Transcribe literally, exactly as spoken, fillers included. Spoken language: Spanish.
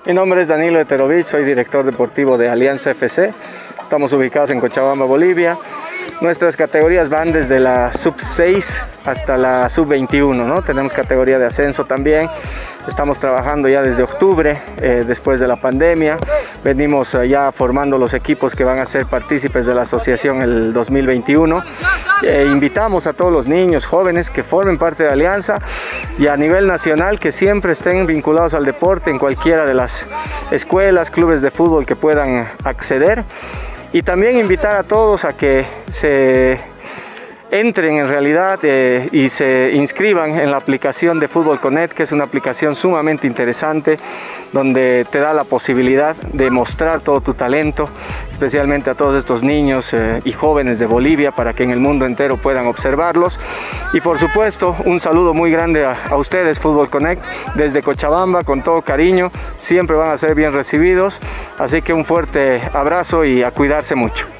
Mi nombre es Danilo Eterovich, soy director deportivo de Alianza F C. Estamos ubicados en Cochabamba, Bolivia. Nuestras categorías van desde la sub seis hasta la sub veintiuno, ¿no? Tenemos categoría de ascenso también. Estamos trabajando ya desde octubre, eh, después de la pandemia. Venimos eh, ya formando los equipos que van a ser partícipes de la asociación el dos mil veintiuno. Eh, invitamos a todos los niños, jóvenes que formen parte de Alianza y a nivel nacional que siempre estén vinculados al deporte en cualquiera de las escuelas, clubes de fútbol que puedan acceder. Y también invitar a todos a que se entren en realidad eh, y se inscriban en la aplicación de Fútbol Connect, que es una aplicación sumamente interesante, donde te da la posibilidad de mostrar todo tu talento, especialmente a todos estos niños eh, y jóvenes de Bolivia, para que en el mundo entero puedan observarlos. Y por supuesto, un saludo muy grande a, a ustedes, Fútbol Connect, desde Cochabamba, con todo cariño. Siempre van a ser bien recibidos, así que un fuerte abrazo y a cuidarse mucho.